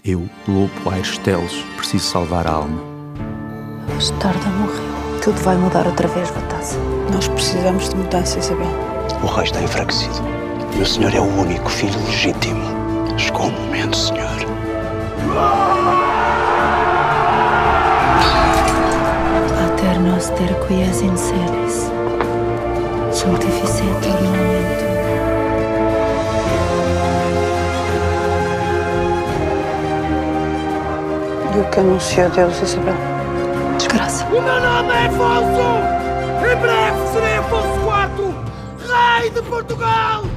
Eu, Lopo Aires Teles, preciso salvar a alma. A bastarda morreu. Tudo vai mudar outra vez, Vatassa. Nós precisamos de mudança, Isabel. O rei está enfraquecido. E o senhor é o único filho legítimo. Chegou o momento, senhor. Pater noster qui es in celis, sanctificetur nomen tuum. E o que anuncia a Deus, Isabel? Desgraça. O meu nome é Afonso! Em breve serei Afonso IV, rei de Portugal!